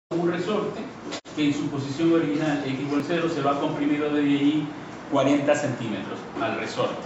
un resorte que en su posición original x igual 0 se lo ha comprimido desde allí 40 centímetros al resorte.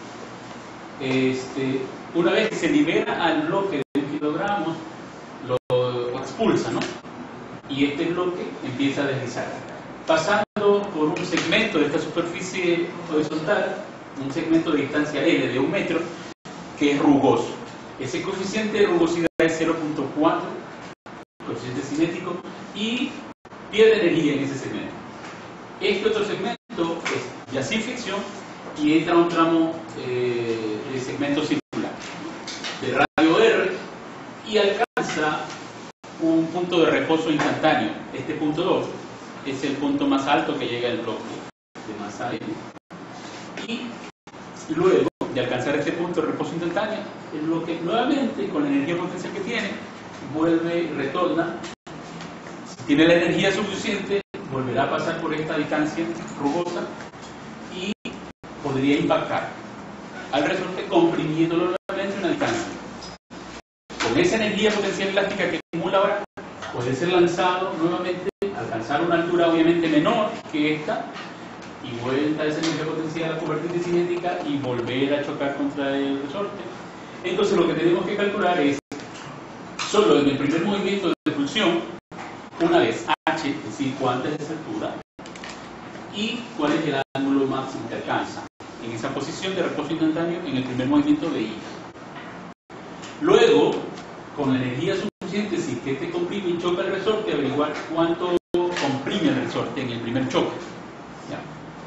Una vez que se libera al bloque de 1 kilogramos, lo expulsa, ¿no? Y este bloque empieza a deslizar, pasando por un segmento de esta superficie horizontal, un segmento de distancia L de 1 metro, que es rugoso. Ese coeficiente de rugosidad es 0.4, coeficiente cinético, y pierde energía en ese segmento. Este otro segmento es ya sin fricción y entra a un tramo de segmento circular de radio R y alcanza un punto de reposo instantáneo. Este punto 2 es el punto más alto que llega al bloque de masa M. Y luego de alcanzar este punto de reposo instantáneo, el bloque nuevamente, con la energía potencial que tiene, vuelve y retorna. Si tiene la energía suficiente, volverá a pasar por esta distancia rugosa y podría impactar al resorte, comprimiéndolo nuevamente una distancia. Con esa energía potencial elástica que acumula ahora, puede ser lanzado nuevamente, alcanzar una altura obviamente menor que esta, y vuelta esa energía potencial a convertirse cinética y volver a chocar contra el resorte. Entonces lo que tenemos que calcular es, solo en el primer movimiento de expulsión, una vez h, es decir, cuánta es esa altura, y cuál es el ángulo máximo que alcanza en esa posición de reposo instantáneo en el primer movimiento de ida. Luego, con la energía suficiente, si que este comprime y choca el resorte, averiguar cuánto comprime el resorte en el primer choque. ¿Ya?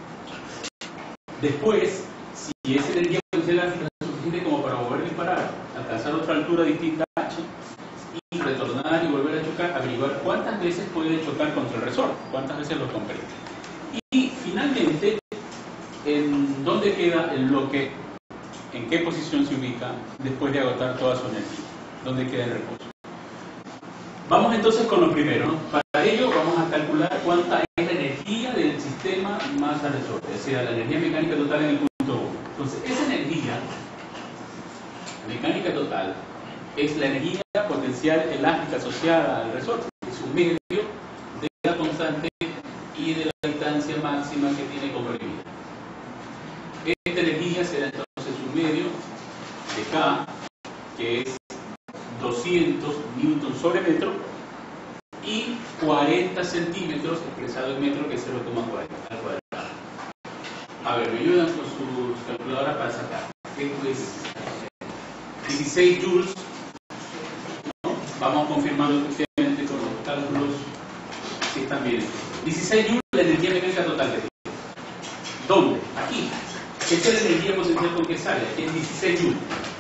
Después, si esa energía potencial es suficiente como para volver a disparar, alcanzar otra altura distinta a h, y retornar y volver a chocar, averiguar cuántas veces puede chocar contra el resorte, cuántas veces lo comprime. Y finalmente, ¿en dónde queda el bloque? ¿En qué posición se ubica después de agotar toda su energía? ¿Dónde queda el reposo? Vamos entonces con lo primero, ¿no? Para ello vamos a calcular cuánta es la energía del sistema más al resorte, o sea, la energía mecánica total en el punto 1. Entonces, esa energía mecánica total es la energía potencial elástica asociada al resorte, es un medio de la constante y de la distancia máxima que tiene comprimida. Esta energía será entonces un medio de K, que es 200 newton sobre metro, y 40 centímetros expresado en metro, que es 0,40 al cuadrado. A ver, me ayudan con sus calculadoras para sacar. Esto es 16 joules, ¿no? Vamos confirmando efectivamente con los cálculos si están bien. 16 joules la energía mecánica total que tiene. ¿Dónde? Aquí. Esta es la energía potencial con que sale. Aquí es 16 joules.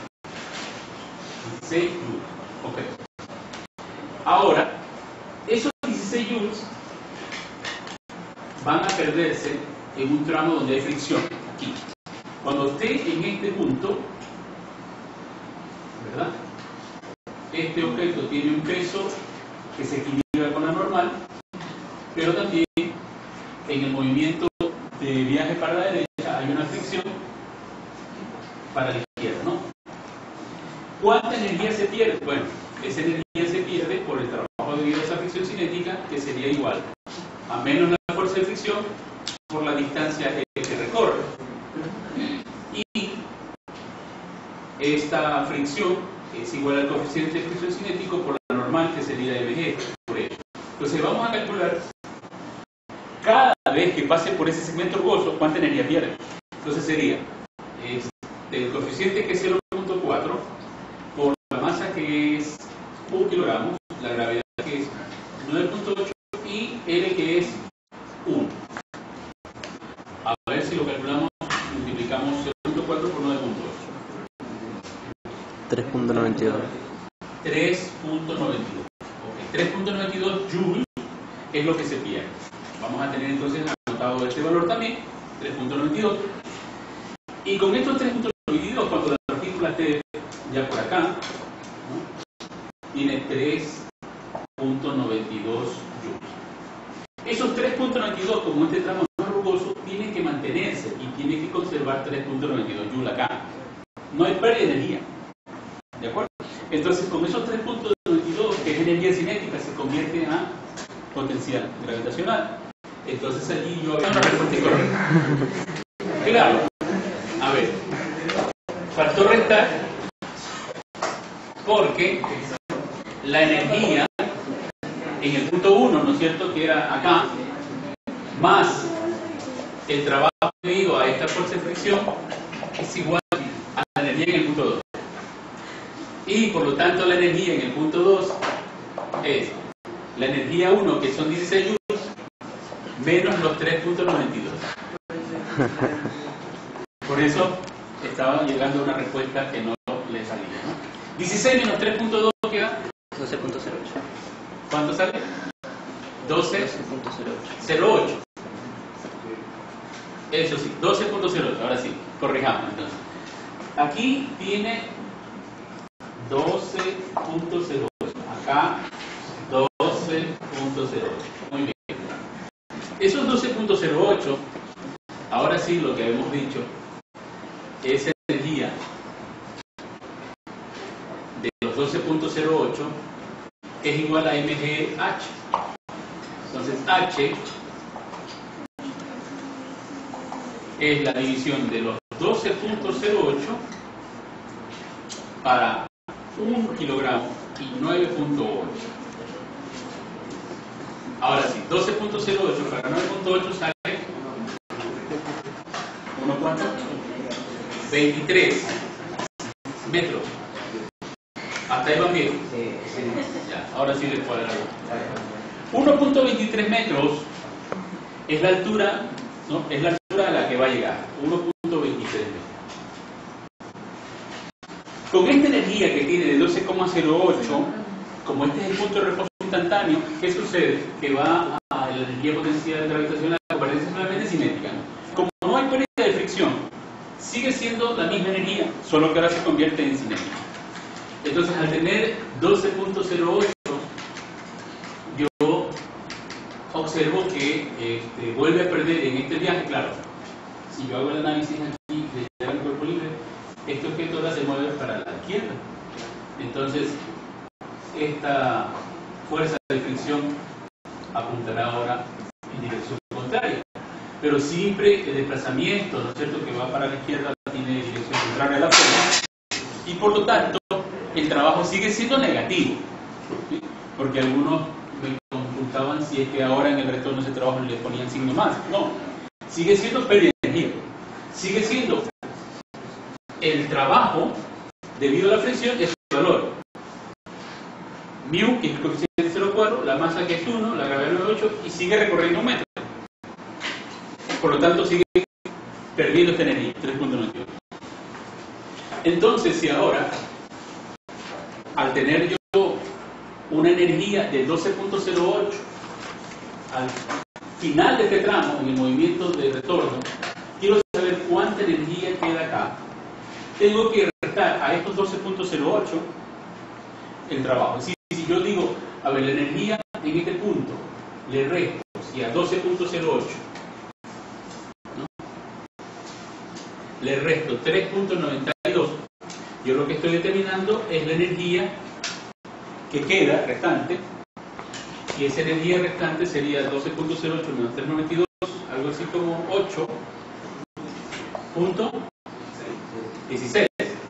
16 joules. Ok. Ahora, esos 16 joules van a perderse en un tramo donde hay fricción. Aquí. Cuando esté en este punto, ¿verdad? Este objeto tiene un peso que se equilibra con la normal, pero también en el movimiento de viaje para la derecha hay una fricción para la izquierda, ¿no? ¿Cuánta energía se pierde? Bueno, esa energía se pierde por el trabajo debido a esa fricción cinética, que sería igual a menos la fuerza de fricción por la distancia que recorre. Y esta fricción es igual al coeficiente de fricción cinético por la normal, que sería mg por ello. Entonces vamos a calcular cada vez que pase por ese segmento rugoso cuánta energía pierde. Entonces sería el coeficiente, que es 0.4, por la masa, que es 1 kilogramo, la gravedad, que es 9.8, y L, que es 1. A ver si lo calculamos, multiplicamos 0.4 por 9.8. 3.92. 3.92. Ok, 3.92 joules es lo que se pierde. Vamos a tener entonces anotado este valor también, 3.92. Y con estos 3.92, cuando la partícula esté ya por acá, ¿no? Tiene 3.92 joules. Esos 3.92, como este tramo es más rugoso, tienen que mantenerse y tienen que conservar 3.92 joules acá. No hay pérdida de energía. ¿De acuerdo? Entonces, con esos 3.92, que es energía cinética, se convierte a potencial gravitacional. Entonces allí yo había una respuesta incorrecta. Claro, a ver, faltó restar porque la energía en el punto 1, ¿no es cierto?, que era acá, más el trabajo debido a esta fuerza de fricción es igual a la energía en el punto 2. Y por lo tanto la energía en el punto 2 es la energía 1, que son 16 joules, menos los 3.92. Por eso estaba llegando a una respuesta que no le salía, ¿no? 16 menos 3.2 queda 12.08. ¿cuánto sale? 12.08. Eso sí, 12.08. Ahora sí, corrijamos entonces. Aquí tiene 12.08. Acá 12.08. Muy bien. Esos 12.08, ahora sí lo que hemos dicho, es energía de los 12.08 es igual a mgh. Entonces H es la división de los 12.08 para 1 kilogramo y 9.8. Ahora sí, 12.08 para 9.8 sale 1 cuánto? 23 metros. Hasta ahí van bien. Ya, ahora sí les puedo dar 1.23 metros es la altura, ¿no? Es la altura a la que va a llegar. 1.23 metros. Con esta energía que tiene de 12,08, como este es el punto de reposo instantáneo, ¿qué sucede? Que va a la energía potencial gravitacional completamente cinética, ¿no? Como no hay pérdida de fricción, sigue siendo la misma energía, solo que ahora se convierte en cinética. Entonces, al tener 12.08, yo observo que vuelve a perder en este viaje. Claro, si yo hago el análisis aquí de el cuerpo libre, este objeto ahora se mueve para la izquierda. Entonces, esta fuerza de fricción apuntará ahora en dirección contraria. Pero siempre el desplazamiento, ¿no es cierto?, que va para la izquierda tiene dirección contraria a la fuerza. Y por lo tanto, el trabajo sigue siendo negativo. ¿Sí? Porque algunos me consultaban si es que ahora en el retorno de ese trabajo le ponían signo más. No, sigue siendo pérdida de energía. Sigue siendo el trabajo debido a la fricción es su valor. Mu, que es el coeficiente de 0,4, la masa que es 1, la gravedad 9,8 y sigue recorriendo un metro. Por lo tanto, sigue perdiendo esta energía, 3.98. Entonces, si ahora, al tener yo una energía de 12.08 al final de este tramo, en el movimiento de retorno, quiero saber cuánta energía queda acá. Tengo que restar a estos 12.08 el trabajo. Es decir, si yo digo, a ver, la energía en este punto le resto, si a 12.08 le resto 3.92, yo lo que estoy determinando es la energía que queda restante, y esa energía restante sería 12.08 menos 3.92, algo así como 8.16.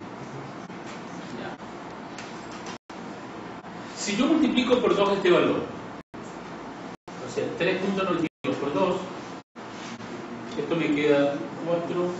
Si yo multiplico por 2 este valor, o sea, 3.92 por 2, esto me queda 4,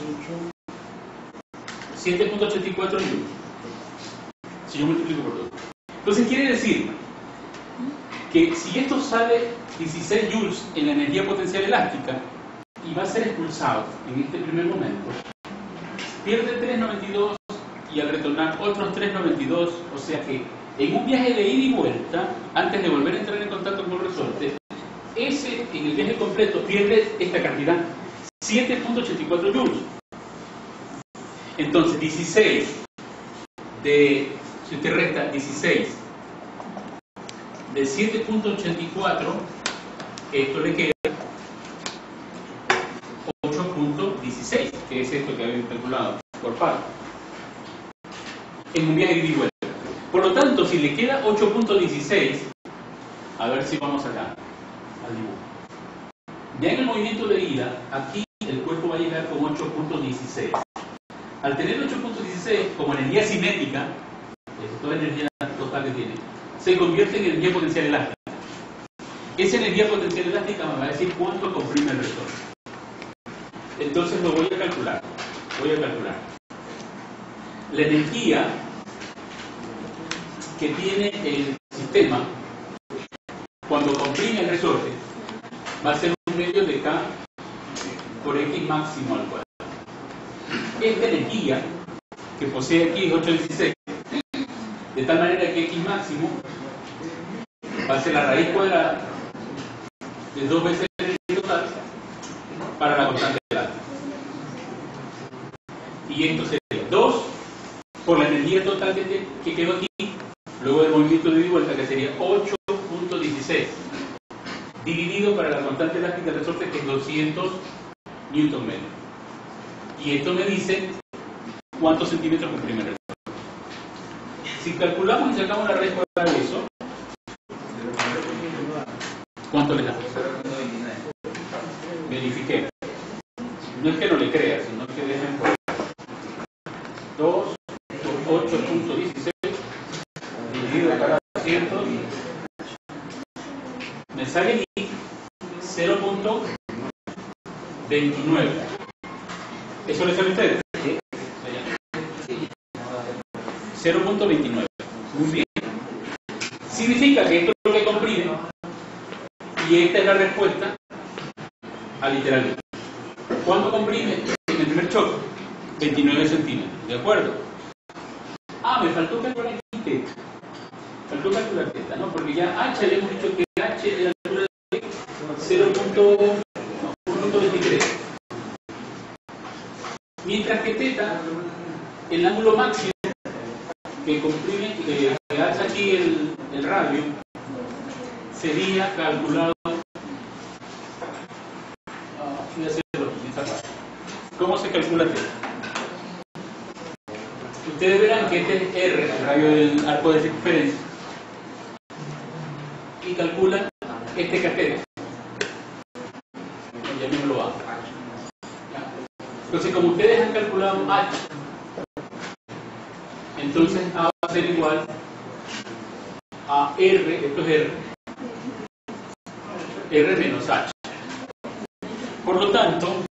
18, 7.84 joules. Si yo multiplico por 2. Entonces quiere decir que si esto sale 16 joules en la energía potencial elástica y va a ser expulsado en este primer momento, pierde 3.92 y al retornar otros 3.92, o sea que en un viaje de ida y vuelta, antes de volver a entrar en contacto con el resorte, ese en el viaje completo pierde esta cantidad, 7.84 joules. Entonces 16 de, si usted resta 16 de 7.84, esto le queda 8.16, que es esto que habíamos calculado por par, en un viaje de ida y vuelta. Por lo tanto, si le queda 8.16, A ver si vamos acá, al dibujo. Vean el movimiento de ida, aquí el cuerpo va a llegar con 8.16. Al tener 8.16 como energía cinética, es toda energía total que tiene, se convierte en energía potencial elástica. Esa energía potencial elástica me va a decir cuánto comprime el resorte. Entonces lo voy a calcular. La energía que tiene el sistema cuando comprime el resorte va a ser un medio de K por X máximo al cuadrado. Esta energía que posee aquí es 816, de tal manera que X máximo va a ser la raíz cuadrada de 2 veces la energía total para la constante elástica. Y esto sería 2 por la energía total que quedó aquí, luego del movimiento de ida y vuelta, que sería 8.16, dividido para la constante elástica del resorte, que es 200 Nm. Y esto me dice cuántos centímetros comprime el resorte. Si calculamos y sacamos la raíz cuadrada de eso, ¿cuánto le da? Verifiquemos. No es que no le crea, sino que dejen por 2 por 8.16 dividido para 200 me sale aquí 0.29. ¿Eso le sale a ustedes? 0.29. Muy bien. Significa que esto es lo que comprime y esta es la respuesta al literalmente. ¿Cuánto comprime en el primer choque? 29 centímetros. ¿De acuerdo? Me faltó calcular aquí teta. Faltó calcular teta, ¿no? Porque ya H le hemos dicho que H es la altura de 0.23. Mientras que teta, el ángulo máximo que comprime, que hace aquí el radio, sería calculado. Voy a hacerlo en esta parte. ¿Cómo se calcula teta? Ustedes verán que este es R, el radio del arco de circunferencia, y calculan este cateto. Llamémoslo A. Entonces, como ustedes han calculado H, entonces A va a ser igual a R, esto es R menos H. Por lo tanto,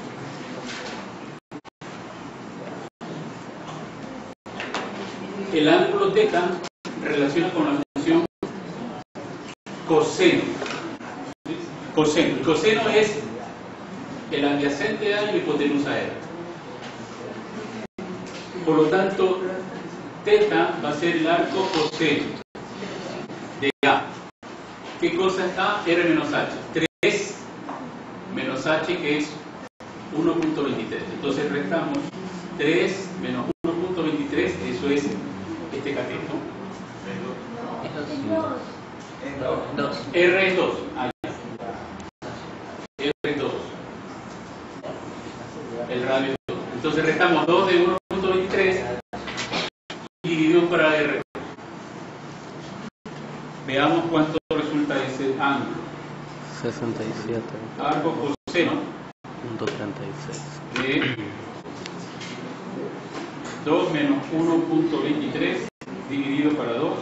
el ángulo teta relaciona con la función coseno. Coseno. El coseno es el adyacente a y la hipotenusa R. Por lo tanto, teta va a ser el arco coseno de A. ¿Qué cosa es A? R menos H. 3 menos H, que es 1.23. Entonces restamos 3 menos 1.23, eso es este cateto. R es 2. R es 2. El radio es 2. Entonces restamos 2 de 1.23 dividido para R. Veamos cuánto resulta ese ángulo. 67. Arco coseno. .36. De 2 menos 1.23 dividido para 2.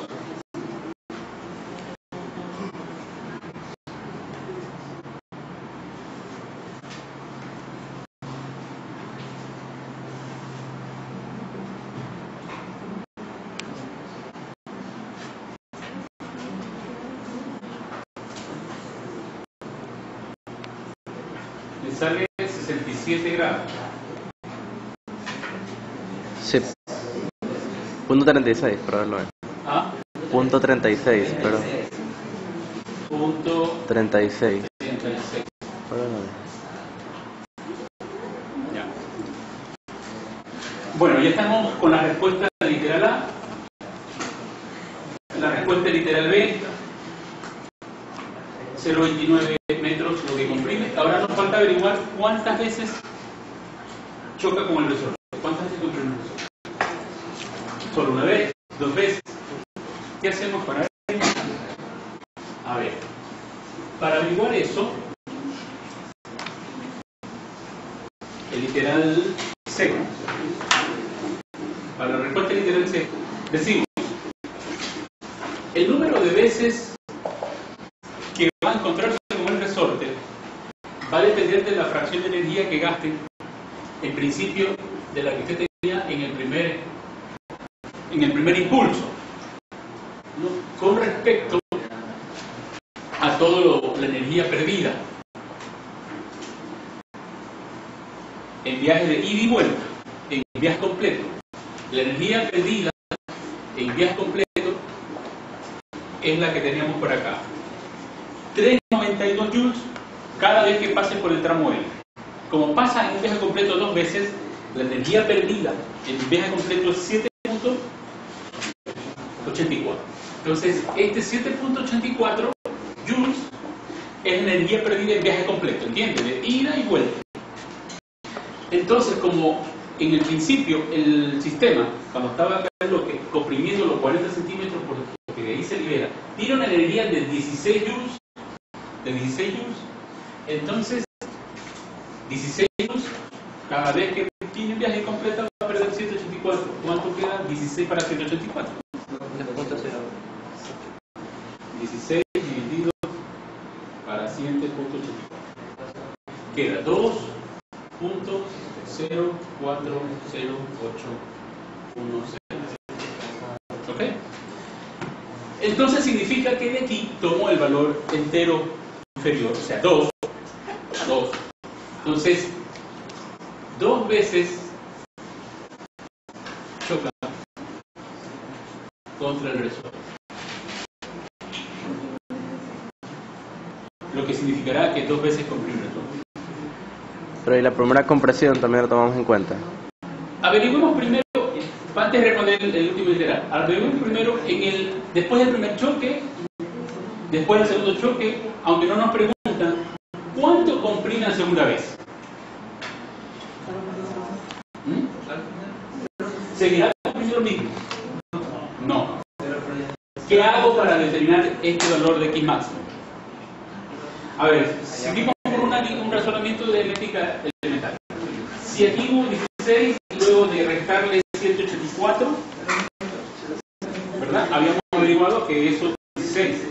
Me sale 67 grados. Sí. Punto 36, pero verlo es. ¿Ah? Punto 36, pero. Punto 36. 36. Pero no. Ya. Bueno, ya estamos con la respuesta literal A. La respuesta literal B. 0,29 metros lo que comprime. Ahora nos falta averiguar cuántas veces choca con el resorte. ¿Cuántas veces comprime el resorte? ¿Solo una vez? ¿2 veces? ¿Qué hacemos para ello? A ver, para averiguar eso, el literal C, para la respuesta literal C, decimos, el número de veces que va a encontrarse con el resorte va a depender de la fracción de energía que gasten en principio de la que usted tenía en el primer impulso, ¿no? Con respecto a toda la energía perdida en viajes de ida y vuelta, en viajes completos. La energía perdida en viajes completos es la que teníamos por acá, 3,92 joules cada vez que pase por el tramo L. Como pasa en un viaje completo 2 veces, la energía perdida en un viaje completo es 7,84. Entonces, este 7,84 joules es energía perdida en viaje completo, ¿entiendes? De ida y vuelta. Entonces, como en el principio el sistema, cuando estaba acá el bloque, comprimiendo los 40 centímetros porque de ahí se libera, tira una energía de 16 joules, entonces 16 joules, cada vez que tiene un viaje completo va a perder 184. ¿Cuánto queda? 16 para 184. 16 dividido para 100.84. Queda 2.040810. ¿Ok? Entonces significa que de aquí tomo el valor entero inferior, o sea, 2. Entonces, 2 veces choca contra el resorte. Lo que significará que 2 veces comprime el resorte. Pero y la primera compresión también la tomamos en cuenta. Averiguemos primero, antes de responder el último literal, averiguemos primero después del primer choque, después del segundo choque, aunque no nos preguntan, ¿cuánto comprime la segunda vez? ¿Seguirá comprimiendo lo mismo? No. ¿Qué hago para determinar este valor de X máximo? A ver, seguimos por un razonamiento de dialéctica elemental. Si aquí hubo 16 y luego de restarle 184, ¿verdad? Habíamos averiguado que eso es 16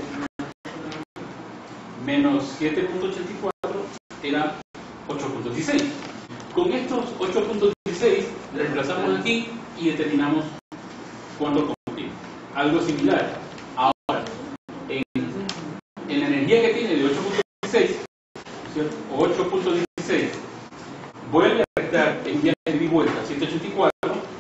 menos 7.84 era 8.16. Con estos 8.16 reemplazamos aquí y determinamos cuánto comprime. Algo similar. Ahora, en la energía que tiene de 8.16, ¿cierto? O 8.16, vuelve a restar en viaje de ida y vuelta 184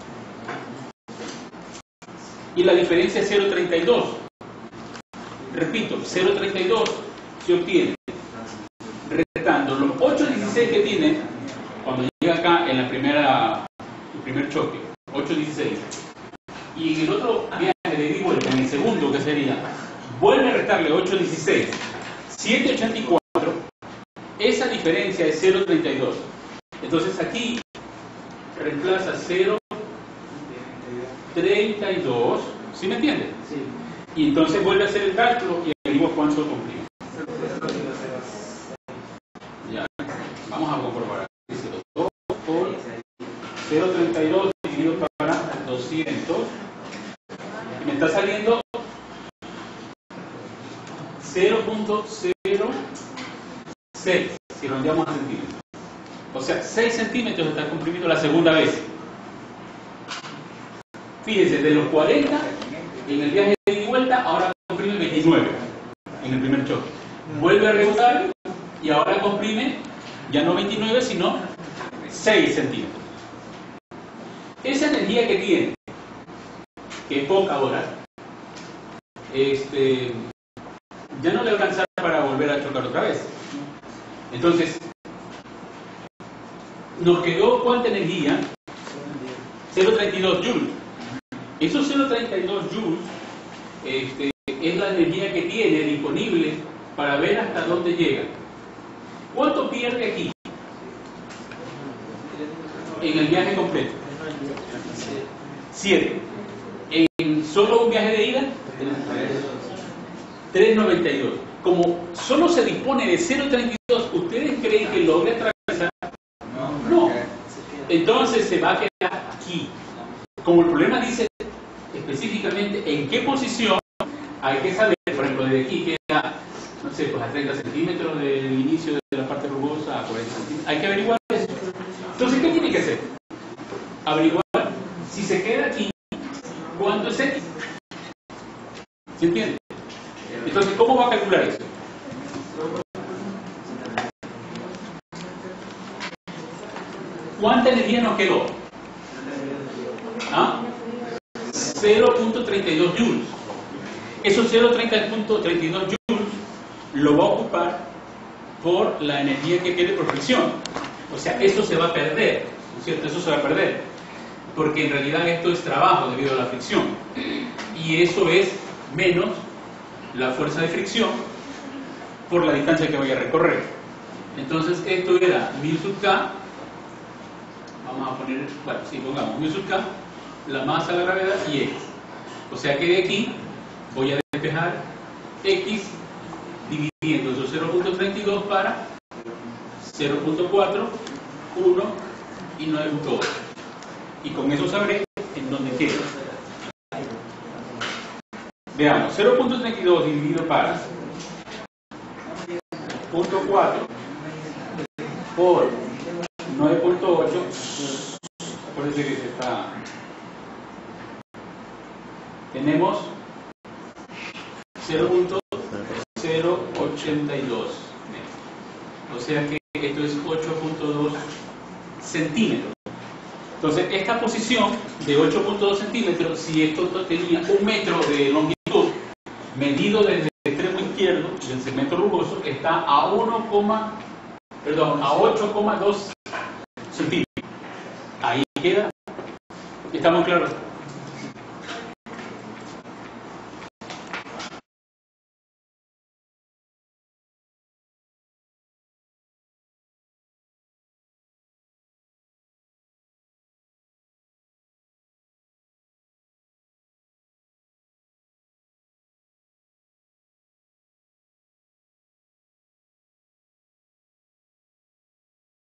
y la diferencia es 0.32. Repito, 0.32 se obtiene restando los 8.16 que tiene cuando llega acá en el primer choque, 8.16, y en el otro viaje de ida y vuelta, en el segundo, que sería, vuelve a restarle 8.16, 7.84, esa diferencia es 0.32. Entonces aquí reemplaza 0.32, ¿sí me entiende? Sí. Y entonces vuelve a hacer el cálculo y averigua cuánto comprime. Ya, vamos a comprobar. 2 por 0.32 dividido para 200. Me está saliendo 0.06, si redondeamos a centímetros. O sea, 6 centímetros está comprimiendo la segunda vez. Fíjense, de los 40 en el viaje de ida y vuelta, ahora comprime 29 en el primer choque. Vuelve a rebotar y ahora comprime ya no 29, sino 6 centímetros. Esa energía que tiene, que es poca ahora, ya no le alcanzará para volver a chocar otra vez. Entonces, nos quedó ¿cuánta energía? 0.32 joules. Esos 0.32 joules es la energía que tiene disponible para ver hasta dónde llega. ¿Cuánto pierde aquí? En el viaje completo. 7. En solo un viaje de ida, 3.92. como solo se dispone de 0,32, ¿ustedes creen que logre atravesar? No. Entonces se va a quedar aquí. Como el problema dice específicamente en qué posición, hay que saber, por ejemplo, desde aquí queda, no sé, pues a 30 centímetros del inicio de la parte rugosa a 40 centímetros. Hay que averiguar eso. Entonces, ¿qué tiene que hacer? Averiguar si se queda aquí, ¿cuánto es X? ¿Se entiende? Entonces, ¿cómo va a calcular eso? ¿Cuánta energía nos quedó? ¿Ah? 0.32 joules. Esos 0.32 joules lo va a ocupar por la energía que quede por fricción. O sea, eso se va a perder, ¿no es cierto? Eso se va a perder. Porque en realidad esto es trabajo debido a la fricción. Y eso es menos la fuerza de fricción por la distancia que voy a recorrer. Entonces, esto era 1000 sub K. Vamos a poner, bueno, sí, pongamos 1000 sub K, la masa, la gravedad y X. O sea que de aquí voy a despejar X dividiendo esos 0.32 para 0.4, 1 y 9.8. Y con eso sabré en dónde queda. Veamos, 0.32 dividido para 0.4 por 9.8. Acuérdense que se está... Tenemos 0.082 metros. O sea que esto es 8.2 centímetros. Entonces, esta posición de 8.2 centímetros, si esto tenía 1 metro de longitud, medido desde el extremo izquierdo del segmento rugoso, está a 8,2 centímetros. Ahí queda. ¿Estamos claros?